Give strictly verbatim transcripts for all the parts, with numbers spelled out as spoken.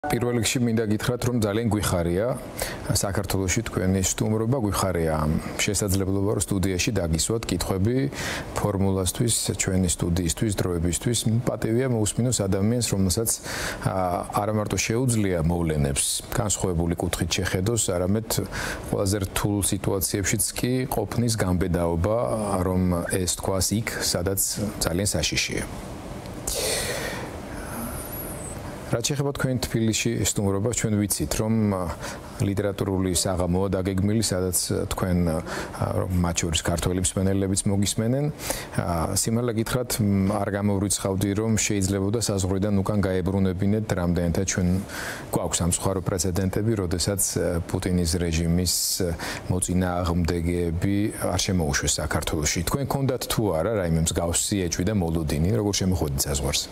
პირველ რიგში მინდა გითხრათ, რომ ძალიან გვიხარია საქართველოში თქვენი სტუმრობა, გვიხარია შესაძლებლობა, რომ სტუდიაში დაგისვათ კითხვები ფორმულასთვის, ჩვენი სტუდიისთვის, დროებისთვის. პატივია მოусმინოს ადამიანს, რომელსაც არა მარტო შეუძლია მოვლენებს განსხვავებული კუთხით შეხედოს, არამედ ყველაზე რთულ სიტუაციებშიც კი ყოფნის გამბედაობა, რომ ეს თქვას იქ, სადაც ძალიან საშიშია. რაც შეეხება თქვენ თბილისში სტუმრობას, ჩვენ ვიცით, რომ ლიტერატურული საღამოა დაგეგმილი, სადაც თქვენ მათ შორის ქართველი მსმენელებიც მოგისმენენ. სიმართლე გითხრათ, არ გამოვრიცხავდი, რომ შეიძლებოდა საზღვრიდან უკან გაებრუნებინეთ რამდენადაც ჩვენ გვაქვს სამწუხარო პრეცედენტები, როდესაც პუტინის რეჟიმის მოწინააღმდეგეები არ შემოუშვეს საქართველოში. თქვენ გქონდათ თუ არა რაიმე მსგავსი ეჭვი და მოლოდინი, როგორ შემოხვედით საზღვარს?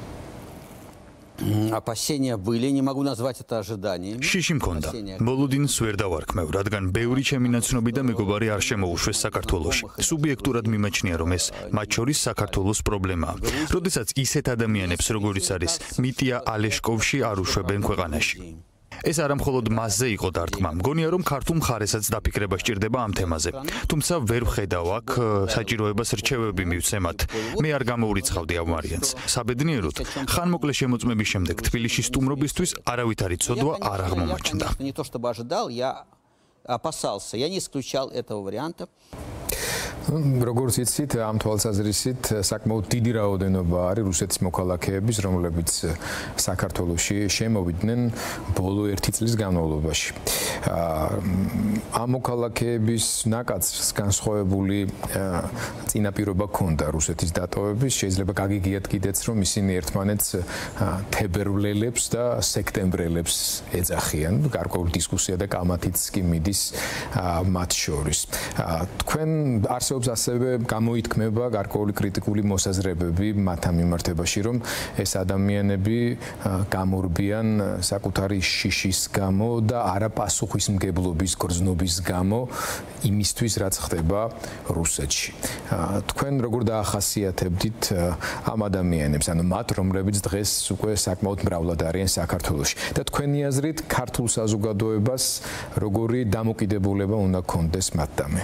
Опасения были, не могу назвать это ожиданием. Შიში მქონდა. მოლოდინს ვერ დავარქმევ, რადგან ბევრი ჩემი ნაცნობი და მეგობარი არ შემოუშვეს საქართველოში. სუბიექტურად მიმაჩნია, რომ ეს მათ შორის საქართველოს პრობლემაა. როდესაც ისეთ ადამიანებს, როგორიც არის მიტია ალეშკოვში, არ უშვებენ ქვეყანაში. ეს არა მხოლოდ მასზე იყო დარტყმა. მგონია, რომ ქართულ მხარესაც დაფიქრება სჭირდება ამ თემაზე. თუმცა ვერ ვხედავ აქ საჭიროებას რჩევები მივცემათ. მე არ გამოვრიცხავდი ამ ვარიანტს. საბედნიეროდ, ხანმოკლე შემოწმების შემდეგ თბილისში სტუმრობისთვის არავითარი ცოდვა არ აღმომაჩნდა. Не то чтобы ожидал, я опасался. Я не исключал этого варианта. როგორც იცით, ამ თვალსაზრისით საკმაოდ დიდი რაოდენობა არის რუსეთის მოქალაქეების, რომლებიც საქართველოში შემოვიდნენ ბოლო ერთი წლის განმავლობაში. ამ მოქალაქეების ნაკადს განსხვავებული წინაპირობა ჰქონდა რუსეთის დატოვების. შეიძლება გაგიგიათ კიდეც, რომ ისინი ერთმანეთს თებერვლელებს და სექტემბრელებს ეძახიან. გარკვეული დისკუსია და კამათიც კი მიდის მათ შორის. თქვენ არსებობს ასევე გამოითქმება გარკვეული კრიტიკული მოსაზრებები მათთან მიმართებაში, რომ ეს ადამიანები გამორბიან საკუთარი შიშის გამო და არაპასუხისმგებლობის გრძნობის გამო იმისთვის, რაც ხდება რუსეთში. თქვენ როგორ დაახასიათებდით ამ ადამიანებს, ანუ მათ, რომლებიც დღეს უკვე საკმაოდ მრავლად არიან საქართველოში და თქვენი აზრით ქართულ საზოგადოებას როგორი დამოკიდებულება უნდა ჰქონდეს მათთამე?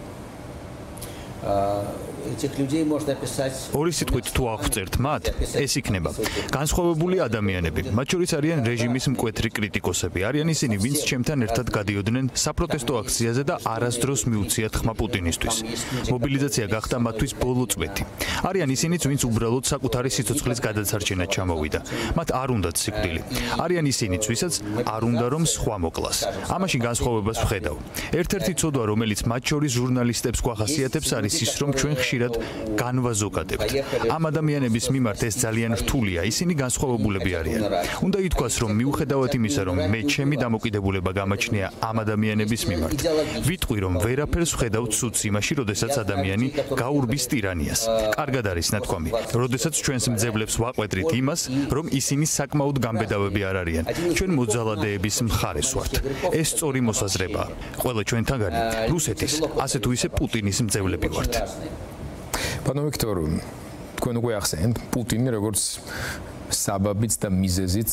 Этих людей можно описать. ორი სიტყვით თუ აღწერთ მათ, ეს იქნება განსხვავებული ადამიანები. მათ შორის არიან რეჟიმის მკვეთრი კრიტიკოსები. არიან ისინი, ვინც ჩემთან ერთად გადიოდნენ საპროტესტო აქციაზე და არასდროს მიუციათ ხმა პუტინისთვის. მობილიზაცია გახდა მათთვის ბოლო წვეთი. არიან ისინიც, ვინც უბრალოდ საკუთარი სიცოცხლის გადაცარჩენად ჩამოვიდა. მათ არ უნდათ სიკვდილი. არიან ისინიც, ვისაც არ უნდა რომ სხვა მოკლას. ამაში განსხვავებას ვხედავ. ერთ-ერთი ცოდვა, რომელიც მათ შორის ჟურნალისტებს გვახასიათებს, არის ის, რომ ჩვენ განვაზოგადებთ. ამ ადამიანების მიმართ ეს ძალიან რთულია, ისინი განსხვავებულები არიან. უნდა ითქვას, რომ მიუხედავად იმისა, რომ მე ჩემი დამოკიდებულება გამაჩნია ამ ადამიანების მიმართ, ვიტყვი, რომ ვერაფერს ვხედავ ცუდს იმაში, როდესაც ადამიანი გაურბის ტირანიას. კარგად არის ნათქვამი, როდესაც ჩვენს მძევლებს ვაყვედრით იმას, რომ ისინი საკმაოდ გამბედავები არ არიან. ჩვენ მოძალადეების მხარეს ვართ. ეს სწორი მოსაზრებაა. ყველა ჩვენთაგანი რუსეთის, ასე თუ ისე პუტინის მძევლები ვართ. Pano Viktor, თქვენ უკვე ახსენეთ პუტინი როგორც საბაბიც და მიზეზიც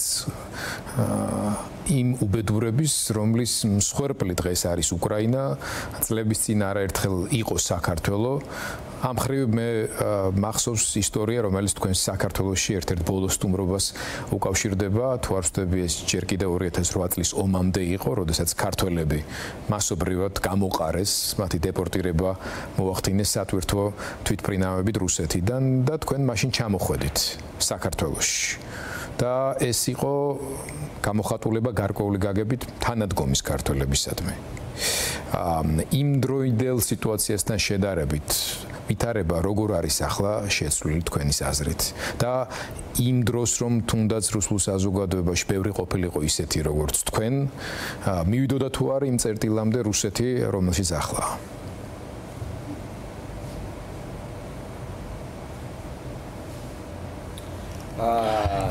იმ უბედურების, რომლის მსხვერპლი დღეს არის უკრაინა, წლების წინ არაერთხელ იყო საქართველო. ამ ხრივ მე მახსოვს ისტორია, რომელიც თქვენ საქართველოში ერთ-ერთ ბოლო სტუმრობას უკავშირდება, თუ არ ვცდები ეს ჯერ კიდევ ორი ათას ოთხ წლის ომამდე იყო, როდესაც ქართველები მასობრივად გამოყარეს, მათი დეპორტირება მოახდინეს სატვირთო თვითმფრინავებით რუსეთიდან და თქვენ მაშინ ჩამოხვედით საქართველოში. და ეს იყო გამოხატულება გარკვეული გაგებით თანადგომის ქართველებისადმი. იმ დროინდელ სიტუაციასთან შედარებით ვითარება როგორ არის ახლა შეცვლილი თქვენის აზრით და იმ დროს რომ თუნდაც რუსულ საზოგადოებაში ბევრი ყოფილიყო ისეთი როგორც თქვენ, მივიდოდა თუ არა იმ წერტილამდე რუსეთი, რომელშიც ახლა?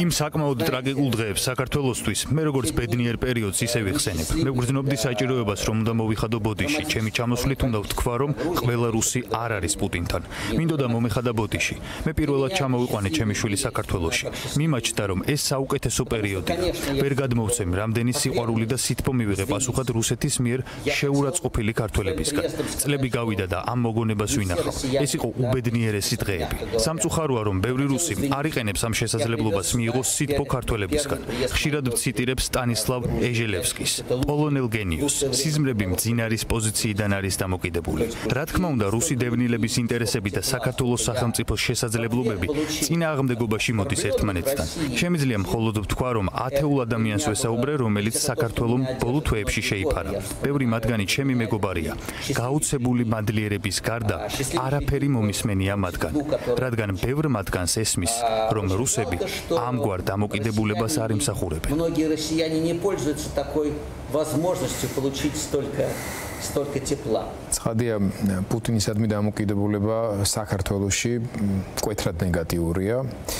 იმ საკმაოდ ტრაგიკულ დღეებს საქართველოსთვის მე როგორც ბედნიერ პერიოდს ისე ვიხსენებ. მე ვგრძნობდი საჭიროებას რომ უნდა მოვიხადო ბოდიში. ჩემი ჩამოსვლით უნდა ვთქვა რომ ყველა რუსი არ არის პუტინთან. მინდოდა მომეხადა ბოდიში. მე პირველად ჩამოვიყვანე ჩემი შვილი საქართველოში. მიმაჩნდა რომ ეს საუკეთესო პერიოდია. ვერ გადმოვცემ რამდენი სიყვარული და სითბო მივიღე პასუხად რუსეთის მიერ შეურაცხყოფილი ქართველებისგან. წლები გავიდა და ამ მოგონებას ვინახავ. ეს იყო უბედნიერესი დღეები. სამწუხაროა რომ ბევრი რუსი არ იყენებს ამ შესაძლებლობას მიიღოს სითბო ქართველებისგან. ხშირად ვციტირებ სტანისლავ ეჟელევსკის, პოლონელ გენიუსს. სიზმრები მძინარის პოზიციიდან არის დამოკიდებული. რა თქმა უნდა, რუსი დევნილების ინტერესები და საქართველოს სახელმწიფოს შესაძლებლობები წინააღმდეგობაში მოდის ერთმანეთთან. შემიძლია მხოლოდ ვთქვა, რომ ათეულ ადამიანს ვესაუბრე, რომელიც საქართველოს ბოლო თვეებში შეიფარა. ბევრი მათგანი ჩემი მეგობარია. გაუცებული მადლიერების გარდა არაფერი მომისმენია მათგან, რადგან ბევრ მათგანს ესმის, რომ რუსები ამგვარ დამოკიდებულებას არ იმსახურებენ. Многие россияне не пользуются такой возможностью получить столько столько тепла. ცხადია, პუტინისადმი დამოკიდებულება საქართველოში მკვეთრად ნეგატიურია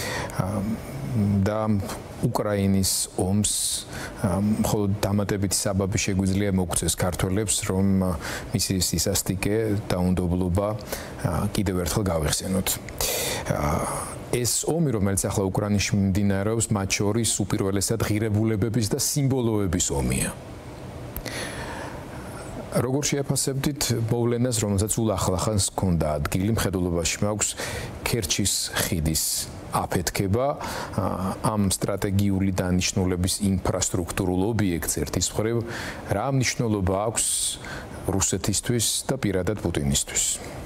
და უკრაინის ომს მხოლოდ დამატებითი საბაბი შეგვიძლია მოგწეს ქართველებს, რომ მისი სისასტიკე და უნდობლობა კიდევ ერთხელ გავიხსენოთ. ეს ომი, რომელიც ახლა უკრაინაში მიმდინარეობს, მათ შორის უპირველესად ღირებულებების და სიმბოლოების ომია. როგორ შეაფასებდით მოვლენას, რომელსაც ულახლახანს ჰქონდა ადგილი, მხედველობაში მაქვს ქერჩის ხიდის აფეთქება, ამ სტრატეგიული დანიშნულების ინფრასტრუქტურულ ობიექტს ერთის მხრივ, რა მნიშვნელობა აქვს რუსეთისთვის და პირადად პუტინისთვის?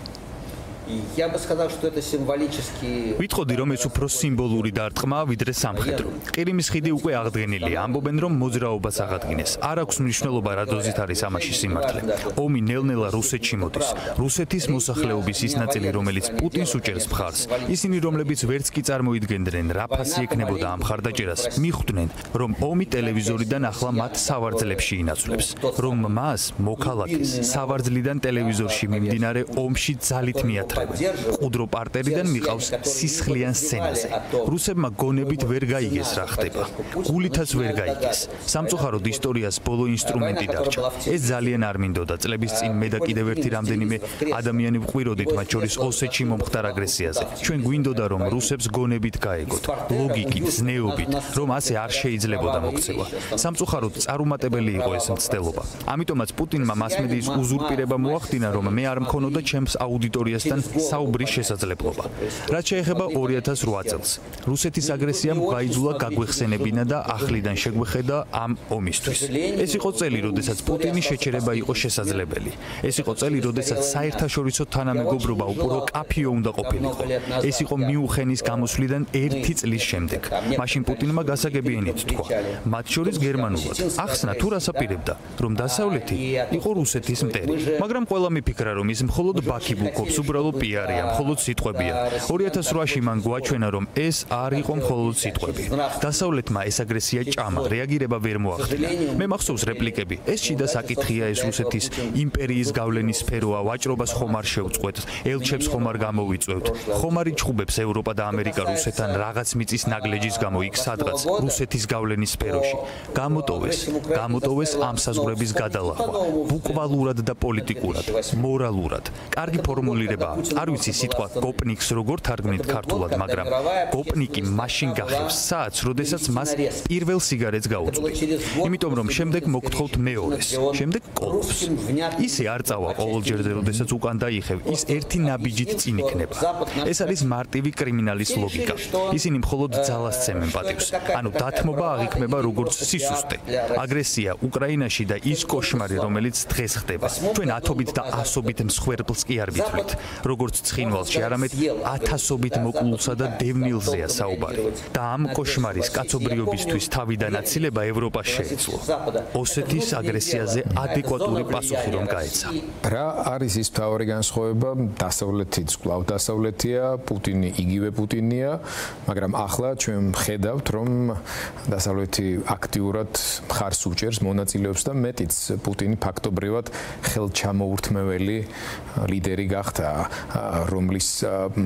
Я бы сказал, что это символически. ვიტყოდი, რომ ეს უფრო სიმბოლური დარტყმა ვიდრე სამხედრო. ყირიმის ხიდი უკვე აღდგენილია, ამბობენ, რომ მოძრაობას აღადგინეს. არ აქვს მნიშვნელობა რა დოზით არის ამაში სიმართლე. ომი ნელ-ნელა რუსეთში მოდის. რუსეთის მოსახლეობის ის ნაწილი, რომელიც პუტინს უჭერს მხარს, ისინი, რომლებიც ვერც კი წარმოიდგენდნენ, რა ფასი ექნებოდა ამ მხარდაჭერას, მიხვდნენ, რომ ომი ტელევიზორიდან ახლა მათ სავარძლებში ინაცვლებს, რომ მას მოქალაქეს სავარძლიდან ტელევიზორში მიმდინარე ომში ძალით მიათრებენ. ყუდრო პარტერიდან მიყავს სისხლიან სცენაზე. რუსებმა გონებით ვერ გაიგეს რა ხდება. გულითაც ვერ გაიგეს. სამწუხაროდ ისტორიას ბოლო ინსტრუმენტი დარჩა. ეს ძალიან არ მინდოდა წლების წინ მე და კიდევ ერთი რამდენიმე ადამიანი ვყვიროდით, მათ შორის ოსეთში მომხდარ აგრესიაზე. ჩვენ გვინდოდა რომ რუსებს გონებით გაეგოთ, ლოგიკით, ზნეობით, რომ ასე არ შეიძლებოდა მოქცევა. სამწუხაროდ წარუმატებელი იყო ეს მცდელობა. ამიტომაც პუტინმა მასმედიის უზურპირება მოახდინა, რომ მე არ მქონოდა ჩემს აუდიტორიასთან საუბრის შესაძლებლობა. რაც შეეხება ორი ათას ოთხ წელს, რუსეთის აგრესიამ გაიძულა გაგვეხსენებინა და ახლიდან შეგვეხედა ამ ომისთვის. ეს იყო წელი, როდესაც პუტინის შეჩერება იყო შესაძლებელი. ეს იყო წელი, როდესაც საერთაშორისო თანამეგობრობა უფრო კაფიო უნდა ყოფილიყო. ეს იყო მიუნხენის გამოსვლიდან ერთი წლის შემდეგ. მაშინ პუტინმა გასაგებიენით თქვა, მათ შორის გერმანულად. ახსნა თუ რას აპირებდა, რომ დასავლეთი იყო რუსეთის მტერი. მაგრამ ყველა მიფიქრა, რომ ის მხოლოდ ბაქი ბლოკობს, უბრალოდ პიარია, მხოლოდ სიტყვებია. ორი ათას ოთხში მან გვაჩვენა, რომ ეს არ იყო მხოლოდ სიტყვები. დასავლეთმა ეს აგრესია ჭამა, რეაგირება ვერ მოახდინა. მე მახსოვს რეპლიკები. ეს შიდა საკითხია, ეს რუსეთის იმპერიის გავლენის სფეროა, ვაჭრობას ხომ არ შევწყვეტ, ელჩებს ხომ არ გამოვიწვევთ. ხომ არ იჩხუბებს ევროპა და ამერიკა რუსეთთან რაღაც მიწის ნაგლეჯის გამო იქ სადღაც რუსეთის გავლენის სფეროში. გამოტოვეს, გამოტოვეს ამ საზღვრების გადალახვა, ბუკვალურად და პოლიტიკურად, მორალურად. კარგი ფორმულირება აქვს. არ ვიცი სიტყვა გოპნიკს როგორ თარგმნით ქართულად, მაგრამ გოპნიკი მაშინ გახევს საათს, როდესაც მას პირველ სიგარეტს გაუწვდით. იმიტომ რომ შემდეგ მოგთხოვთ მეორეს, შემდეგ კოლოფს. ისე არ წავა ყოველჯერზე, როდესაც უკან დაიხევ, ის ერთი ნაბიჯით წინ იქნება. ეს არის მარტივი კრიმინალის ლოგიკა. ისინი მხოლოდ ძალას ცემენ პატივს. ანუ დათმობა აღიქმება როგორც სისუსტე. აგრესია უკრაინაში და ის კოშმარი, რომელიც დღეს ხდება. ჩვენ ათობით და ასობით მსხვერპლს კი არ ვითვლით. როგორც ცხინვალში, არამედ ათასობით მოკლულსა და დევნილზეა საუბარი. და ამ კოშმარის კაცობრიობისთვის თავიდან აცილება ევროპას შეეძლო. ოსეთის აგრესიაზე ადეკვატური პასუხი რომ გაეცა. რა არის ის მთავარი განსხვავება? დასავლეთიც კვლავ დასავლეთია, პუტინი იგივე პუტინია, მაგრამ ახლა ჩვენ ხედავთ, რომ დასავლეთი აქტიურად მხარს უჭერს, მონაწილეობს და მეტიც პუტინი ფაქტობრივად ხელჩამოურთმეველი ლიდერი გახდა, რომლის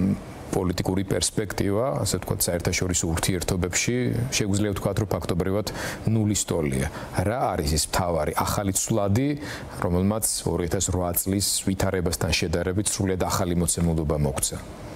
პოლიტიკური პერსპექტივა, ასე ვთქვათ, საერთაშორისო ურთიერთობებში შეგვიძლია ვთქვათ, რომ ფაქტობრივად ნულის ტოლია. რა არის ეს მთავარი ახალი ცვლადი, რომელმაც ორი ათას რვა წლის ვითარებასთან შედარებით სრულიად ახალი მოცემულობა მოგცა?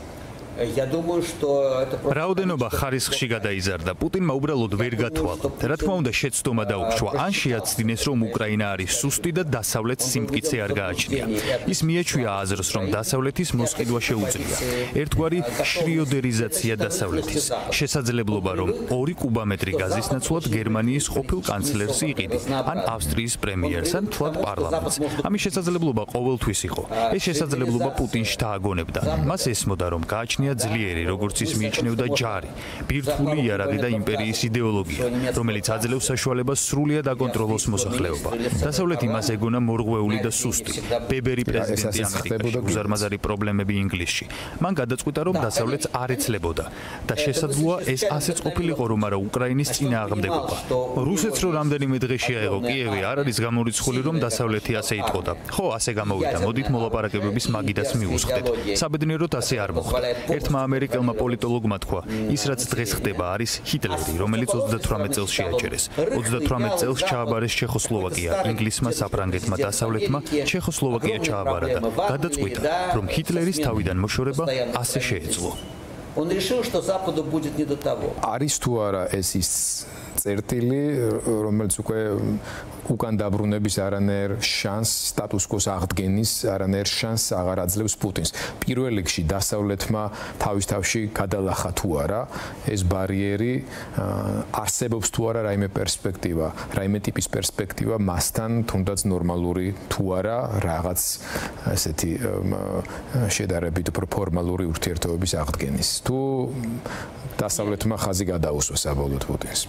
Я думаю, что это просто რაოდენობა ხარისხში გადაიზარდა. პუტინმა უბრალოდ ვერ გათვალა. რა თქმა უნდა, შეცდომა დაუშვა. ან შეაცდინეს, რომ უკრაინა არის სუსტი და დასავლეთს სიმტკიცე არ გააჩნია. ის მიეჩვია აზრს, რომ დასავლეთის მოსყიდვა შეუძლია. ერთგვარი შრიოდერიზაცია დასავლეთის. შესაძლებლობა, რომ ორი კუბამეტრი გაზის ნაცვლად გერმანიის ყოფილ კანცლერს იყიდე, ან ავსტრიის პრემიერს, ან თლად პარლამენტს. ამის შესაძლებლობა ყოველთვის იყო. ეს შესაძლებლობა პუტინს დააგონებდა. მას ესმოდა, რომ გააჩნია ძლიერი, როგორც ის მიიჩნევდა, ჯარი, ბირთვული იარაღი და იმპერიის იდეოლოგია, რომელიც აძლევს საშუალებას სრულიად აკონტროლოს მოსახლეობა. დასავლეთი მას ეგონა მორღვეული და სუსტი. ბებერი პრეზიდენტი ამერიკაში, უზარმაზარი პრობლემები ინგლისში. მან გადაწყვიტა, რომ დასავლეთს არ ეცლებოდა და შესაძლოა ეს ასეც ყოფილიყო, რომ არა უკრაინის წინააღმდეგობა. რუსეთს რო რამდენიმე დღე შეაიღო კიევი, არ არის გამორიცხული, რომ დასავლეთი ასე იტყოდა. ხო, ასე გამოვიდა. მოდით მოლაპარაკებების მაგიდას მიუსხდეთ. საბედნიეროდ ასე არ მოხდა. ერთმა ამერიკელმა პოლიტოლოგმა თქვა, ის რაც დღეს ხდება არის ჰიტლერი, რომელიც ოცდათვრამეტ წელს შეაჩერეს. ოცდათვრამეტ წელს ჩააბარეს ჩეხოსლოვაკია, ინგლისმა, საფრანგეთმა, დასავლეთმა ჩეხოსლოვაკია ჩააბარა და გადაწყვიტა, რომ ჰიტლერის თავიდან მოშორება ასე შეეძლო. Он решил, что Западу будет не до того. არის თუ არა ეს ის წერტილი, რომელიც უკვე უკან დაბრუნების არანაირ შანსს, სტატუს-კვოს აღდგენის არანაირ შანსს აღარ აძლევს პუტინს. პირველ რიგში დასავლეთმა თავის თავში გადალახა თუ არა ეს ბარიერი, არსებობს თუ არა რაიმე პერსპექტივა, რაიმე ტიპის პერსპექტივა მასთან თუნდაც ნორმალური თუ არა რაღაც ესეთი შედარებით უფრო ფორმალური ურთიერთობების აღდგენის. თუ დასავლეთმა ხაზი გადაუსვა საბოლოოდ პუტინს.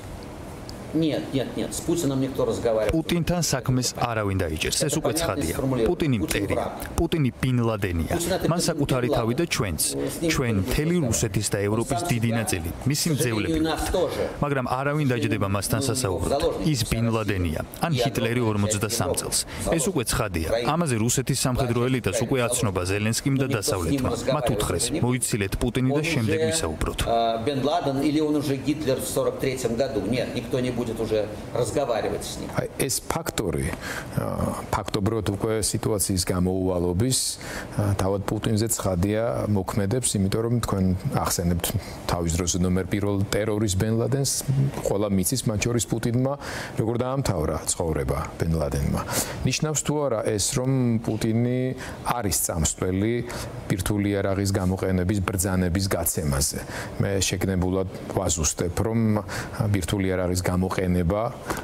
Нет, нет, нет, с Путиным никто разговаривает. პუტინთან საქმეს არავინ დაიჭერს, ეს უკვე ცხადია. პუტინი მტერია, პუტინი ბინ ლადენია. მან საკუთარი თავი და ჩვენც, ჩვენ მთელი რუსეთის და ევროპის დიდი ნაწილი, მისი მძევლები. მაგრამ არავინ დაჯდება მასთან სასაუბროდ. ის ბინ ლადენია, ან ჰიტლერი ორმოცდასამ წელს. ეს უკვე ცხადია. ამაზე რუსეთის სამხედრო ელიტას უკვე აცნობა ზელენსკიმ და დასავლეთმა. მათ უთხრეს, მოიცილეთ პუტინი და შემდეგ ვისაუბროთ. Бен Ладен или он уже Гитлер в сорок третьем году? Нет, никто не будет уже разговаривать с ним. ეს ფაქტორი ფაქტობრივად უკვე სიტუაციის გამოუვალობის თავად პუტინზე ცხადია მოქმედებს, იმიტომ რომ თქვენ ახსენებთ თავის დროს ნომერ პირველ ტერორისტ ბენ ლადენს, ყველა მიცის მათ შორის პუტინმა როგორ დაამთავრა ცხოვრება ბენ ლადენმა. ნიშნავს თუ არა ეს, რომ პუტინი არის წამსვლელი ბირთვული იარაღის გამოყენების ბრძანების გაცემაზე. მე შეგნებულად ვაზუსტებ, რომ ბირთვული იარაღის გამოყენება ყენება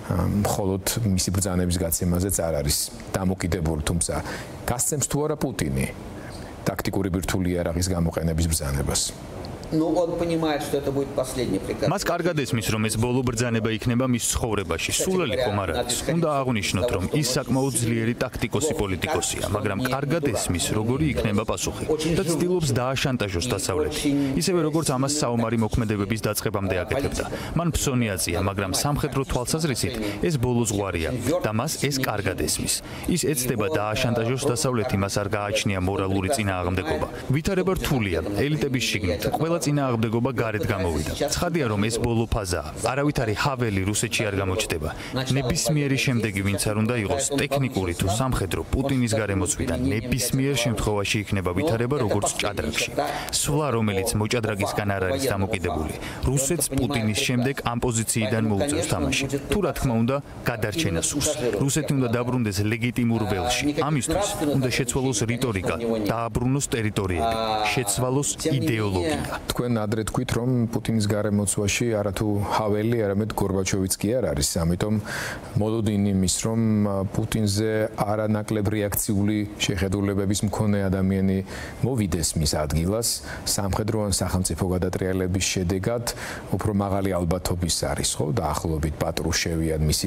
მხოლოდ მისი ბრძანების გაცემაზეც არ არის დამოკიდებული, თუმცა გასცემს თუ არა პუტინი ტაქტიკური ბირთვული იარაღის გამოყენების ბრძანებას. Ну, он понимает, что это будет последний приказ. მას კარგად ესმის, რომ ეს ბოლო ბრძანება იქნება მის ცხოვრებაში. სულელი ხომ არ არის. უნდა აღვნიშნოთ, რომ ის საკმაოდ ძლიერი ტაქტიკოსი პოლიტიკოსია, მაგრამ კარგად ესმის, როგორი იქნება პასუხი და ცდილობს დააშანტაჟოს დასავლეთი. ისევე როგორც ამას საომარი მოქმედებების დაწყებამდე აკეთებდა. მან ფსონი აწია, მაგრამ სამხედრო თვალსაზრისით ეს ბოლო ზღვარია და მას ეს კარგად ესმის. ის ეცდება დააშანტაჟოს დასავლეთი, მას არ გააჩნია მორალური წინააღმდეგობა. ვითარება რთულია, ელიტების შიგნით, ყველა წინააღმდეგობა გარეთ გამოვიდა. ცხადია, რომ ეს ბოლო ფაზაა. არავითარი ჰაველი რუსეთში არ გამოჩნდება. ნებისმიერი შემდეგი ვინც არ უნდა იყოს, ტექნიკური თუ სამხედრო, პუტინის გარემოცვიდან ნებისმიერ შემთხვევაში იქნება ვითარება როგორც ჭადრაკში. სვლა, რომელიც მოჭადრაკისგან არ არის დამოკიდებული, რუსეთს პუტინის შემდეგ ამ პოზიციიდან მოუწევს თამაში. თუ რა თქმა უნდა, გადარჩენა სურს. რუსეთი უნდა დაბრუნდეს ლეგიტიმურ ველში. ამისთვის უნდა შეცვალოს რიტორიკა, დააბრუნოს ტერიტორიები, შეცვალოს იდეოლოგია. თქვენ ადრე თქვით, რომ პუტინის გარემოცვაში არათუ ჰაველი, არამედ გორბაჩოვიც კი არ არის, ამიტომ მოლოდინი იმის, რომ პუტინზე არანაკლებ რეაქციული შეხედულებების მქონე ადამიანი მოვიდეს მის ადგილას, სამხედრო ან სახელმწიფო გადატრიალების შედეგად უფრო მაღალი ალბათობის არის, ხო, დაახლოებით პატრუშევი ან მისი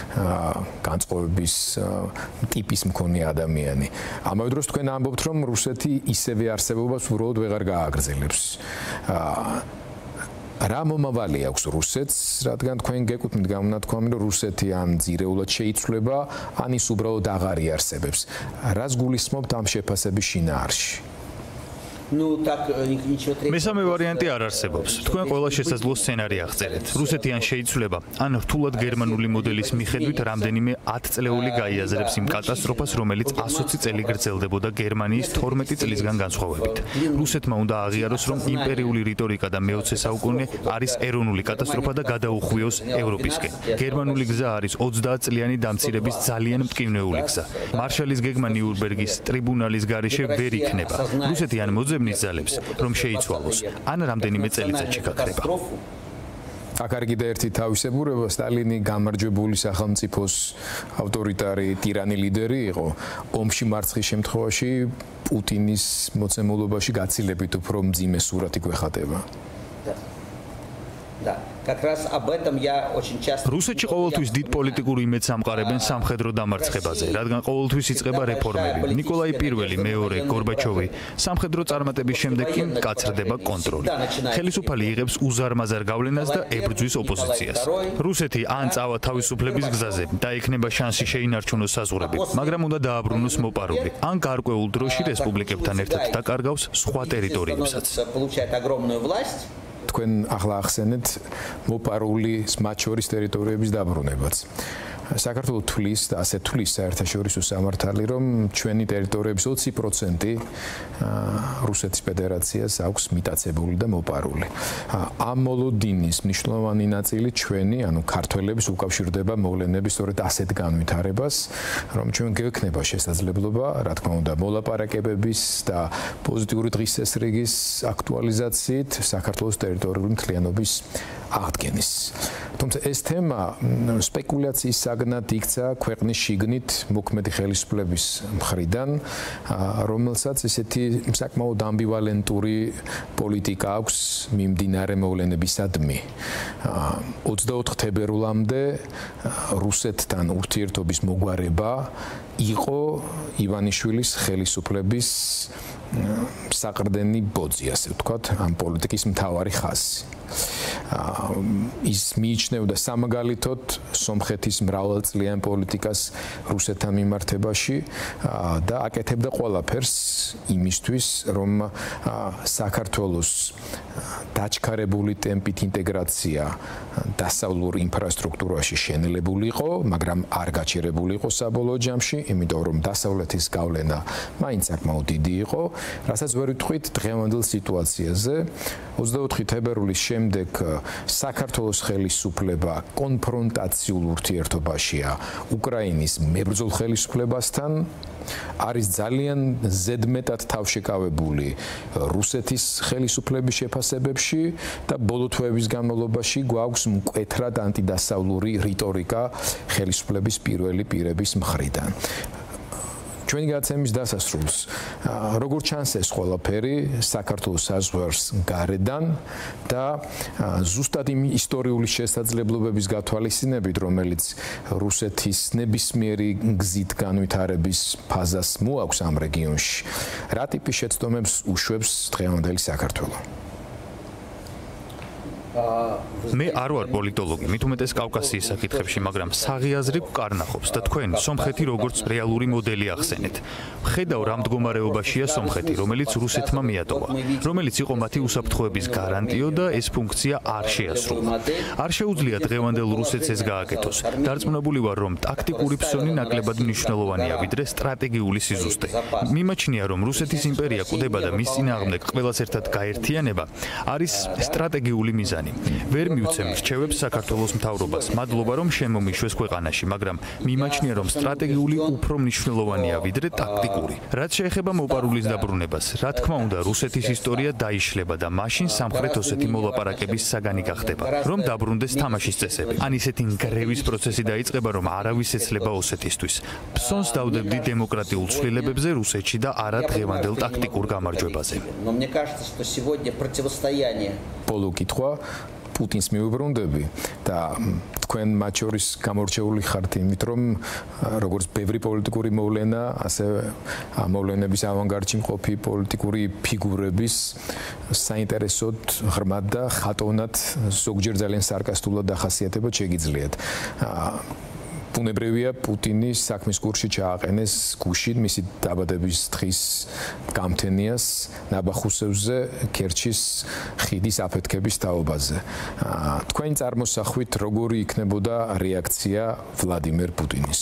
განწყობების ტიპის მქონე ადამიანი. ამავე დროს თქვენ ამბობთ, რომ რუსეთი ისევე არსებობას უბრალოდ ვეღარ გააგრძელებს. რა მომავალი აქვს რუსეთს, რადგან თქვენ გეკუთვნით გამონათქვამი, რომ რუსეთი ან ძირეულად შეიცვლება, ან ის უბრალოდ აღარ იარსებებს. რას გულისხმობთ ამ შეფასების შინაარსში? Ну так ничего третьего. მესამე ვარიანტი არ არსებობს. თქვენ ყველა შესაძლო სცენარი აღწერეთ. რუსეთი ან შეიცვლება, ან რთულად გერმანული მოდელის მიხედვით რამდენიმე ათწლეული გაიაზრებს იმ კატასტროფას, რომელიც ასოცი წელი გრძელდებოდა გერმანიის თორმეტი წლისგან განსხვავებით. რუსეთმა უნდა აღიაროს, რომ იმპერიული რიტორიკა და მეოცე საუკუნე არის ეროვნული კატასტროფა და გადაუხვიოს ევროპისკენ. გერმანული გზა არის ოცდაათ წლიანი დამცირების ძალიან მტკივნეული გზა. მარშალის გეგმა ნიურნბერგის ტრიბუნალის გარეშე ვერ იქნება. რუსეთი ან მოძებნის ძალებს, რომ შეიცვალოს, ან რამდენიმე წელიწადში გაქრება. აქ არ კიდე ერთი თავისებურება, სტალინი გამარჯვებული სახელმწიფოს ავტორიტარი ტირანი ლიდერი იყო. ომში მარცხის შემთხვევაში პუტინის მოცემულობაში გაცილებით უფრო მძიმე სურათი გვეხატება. Да. Как раз об этом я очень часто რუსეთში ყოველთვის დიდ პოლიტიკურ იმედს ამყარებენ სამხედრო დამარცხებაზე, რადგან ყოველთვის იწყება რეფორმები. ნიკოლაი პირველი, მეორე, გორბაჩოვი, სამხედრო წარმატების შემდეგ კი კაცრდება კონტროლი. ხელისუფალი იღებს უზარმაზარ გავლენას და ებრძვის ოპოზიციას. რუსეთი ან წავა თავისუფლების გზაზე და ექნება შანსი შეინარჩუნოს საზღვრები, მაგრამ უნდა დააბრუნოს მოპარული, ან გარკვეულ დროში რესპუბლიკებთან ერთად დაკარგავს სხვა ტერიტორიებსაც. თქვენ ახლა ახსენეთ მოპარული მათ შორის ტერიტორიების დაბრუნებაც. საქართველოს თulis და ასე თulis საერთაშორისო სამართალი, რომ ჩვენი ტერიტორიების ოცი პროცენტი რუსეთის ფედერაციას აქვს მიტაცებული და მოპარული. ამ მოლოდინის მნიშვნელოვანი ნაწილი ჩვენი, ანუ ქართველების უკავშირდება მოვლენების სწორედ ასეთ განვითარებას, რომ ჩვენ გვექნება შესაძლებლობა, რა თქმა უნდა, მოლაპარაკებების და პოზიტიური დღის წესრიგის აქტუალიზაციით საქართველოს ტერიტორიული მთლიანობის აღდგენის. თუმცა ეს თემა სპეკულაციის საგნად იქცა ქვეყნის შიგნით მოქმედი ხელისუფლების მხრიდან, რომელსაც ესეთი საკმაოდ ამბივალენტური პოლიტიკა აქვს მიმდინარე მოვლენებისადმი. ოცდაოთხ თებერვლამდე რუსეთთან ურთიერთობის მოგვარება იყო ივანიშვილის ხელისუფლების საყრდენი ბოძი, ასე ვთქვათ, ამ პოლიტიკის მთავარი ხაზი. ის მიიჩნევდა სამაგალითოდ სომხეთის მრავალწლიან პოლიტიკას რუსეთთან მიმართებაში და აკეთებდა ყველაფერს იმისთვის, რომ საქართველოს დაჩქარებული ტემპით ინტეგრაცია დასავლურ ინფრასტრუქტურაში შენელებულიყო, მაგრამ არ გაჩერებულიყო საბოლოო ჯამში, იმიტომ რომ დასავლეთის გავლენა მაინც საკმაოდ დიდი იყო, რასაც ვერ ვიტყვით დღევანდელ სიტუაციაზე. ოცდაოთხი თებერვლის შემდეგ საქართველოს ხელისუფლება კონფრონტაციულ ურთიერთობაშია უკრაინის მებრძოლ ხელისუფლებასთან, არის ძალიან ზედმეტად თავშეკავებული რუსეთის ხელისუფლების შეფასებებში და ბოლო თვეების განმავლობაში გვაქვს მკვეთრად ანტიდასავლური რიტორიკა ხელისუფლების პირველი პირების მხრიდან. ჩვენი გადაცემის დასასრულს, როგორ ჩანს ეს ყველაფერი საქართველოს საზღვარს გარედან და ზუსტად იმ ისტორიული შესაძლებლობების გათვალისწინებით, რომელიც რუსეთის ნებისმიერი გზით განვითარების ფაზას მოაქვს ამ რეგიონში, რა ტიპის შეცდომებს უშვებს დღევანდელი საქართველო? მე არ ვარ პოლიტოლოგი, მით უმეტეს კავკასიის საკითხებში, მაგრამ საღიაზრებ კარნახობს და თქვენ სომხეთი როგორც რეალური მოდელი ახსენეთ. ხედავ რა მდგომარეობაშია სომხეთი, რომელიც რუსეთმა მიატოვა, რომელიც იყო მათი უსაფრთხოების გარანტიო და ეს ფუნქცია არ შეასრულა. არ შეუძლია დღევანდელ რუსეთს ეს გააკეთოს. დარწმუნებული ვარ, რომ ტაქტიკური ფსონი ნაკლებად მნიშვნელოვანია, ვიდრე სტრატეგიული სიზუსტე. მიმაჩნია, რომ რუსეთის იმპერია კვდება და მის წინააღმდეგ ყველას ერთად გაერთიანება არის სტრატეგიული მიზანი. ვერ მივცემ რჩევებს საქართველოს მთავრობას. მადლობა, რომ შემომიშვეს ქვეყანაში, მაგრამ მიმაჩნია, რომ სტრატეგიული უფრო მნიშვნელოვანია ვიდრე ტაქტიკური. რაც შეეხება მოპარულის დაბრუნებას, რა თქმა უნდა, რუსეთის ისტორია დაიშლება და მაშინ სამხრეთ ოსეთის მოლაპარაკების საგანი გახდება, რომ დაბრუნდეს თამაშის წესები. ან ისეთი ნგრევის პროცესი დაიწყება, რომ არავის ეცლება ოსეთისთვის. ფსონს დავდებდი დემოკრატიულ ცვლილებებზე რუსეთში და არა დღევანდელ ტაქტიკურ გამარჯვებაზე. ბოლო კითხვა პუტინს მიუბრუნდები და თქვენ მათ შორის გამორჩეული ხართ იმით, რომ როგორც ბევრი პოლიტიკური მოვლენა, ასე მოვლენების ავანგარდში მყოფი პოლიტიკური ფიგურების საინტერესოდ ღრმად და ხატოვნად ზოგჯერ ძალიან სარკასტულად დახასიათებად შეგიძლიათ. ბუნებრივია პუტინის საქმის კურსში ჩააყენეს გუშინ მისი დაბადების დღის გამთენიას ნაბახუსევზე ქერჩის ხიდის აფეთქების თაობაზე. თქვენი წარმოსახვით როგორი იქნებოდა რეაქცია ვლადიმერ პუტინის?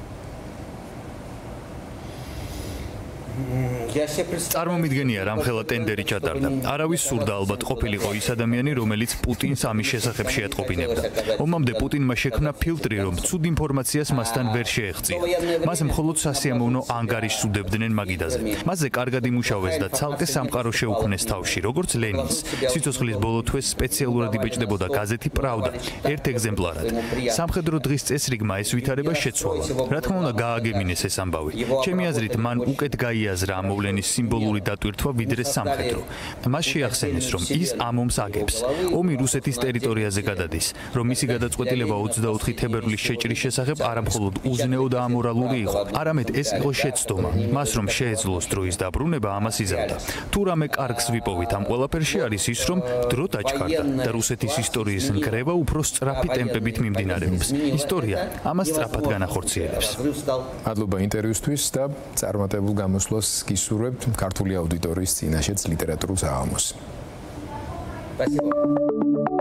წარმომიდგენია რამხელა ტენდერი ჩატარდა. არავის სურდა ალბათ ყოფილიყო ის ადამიანი, რომელიც პუტინს ამის შესახებ შეატყობინებდა. ომამდე პუტინმა შექმნა ფილტრი, რომ ცუდ ინფორმაციას მასთან ვერ შეეღწია. მას მხოლოდ სასიამოვნო ანგარიშს უდებდნენ მაგიდაზე. მასზე კარგად იმუშავეს და ცალკე სამყარო შეუქმნეს თავში, როგორც ლენინს. სიცოცხლის ბოლო თვეს სპეციალურად იბეჭდებოდა გაზეთი პრავდა, ერთ ეგზემპლარად. სამხედრო დღის წესრიგმა ეს ვითარება შეცვალა. რა თქმა უნდა, გააგებინეს ეს ამბავი. ჩემი აზრით, მან უკეთ გაიაზრა მოვლენის სიმბოლური დატვირთვა ვიდრე სამხედრო. მას შეახსენეს, რომ ის ამ ომს აგებს. ომი რუსეთის ტერიტორიაზე გადადის, რომ მისი გადაწყვეტილება ოცდაოთხი თებერვლის შეჭრის შესახებ არამხოლოდ უზნეო და ამორალური იყო, არამედ ეს იყო შეცდომა. მას რომ შეეძლოს დროის დაბრუნება, ამას იზამდა. თუ რამე კარგს ვიპოვით ამ ყველაფერში არის ის, რომ დრო დაჩქარდა და რუსეთის ისტორიის ნგრევა უფრო სწრაფი ტემპებით მიმდინარეობს. ისტორია ამას სწრაფად განახორციელებს. მადლობა ინტერვიუსთვის და წარმატებულ გამოსვლას გისურვებთ ქართული აუდიტორიის წინაშეც ლიტერატურულ საღამოს. Спасибо.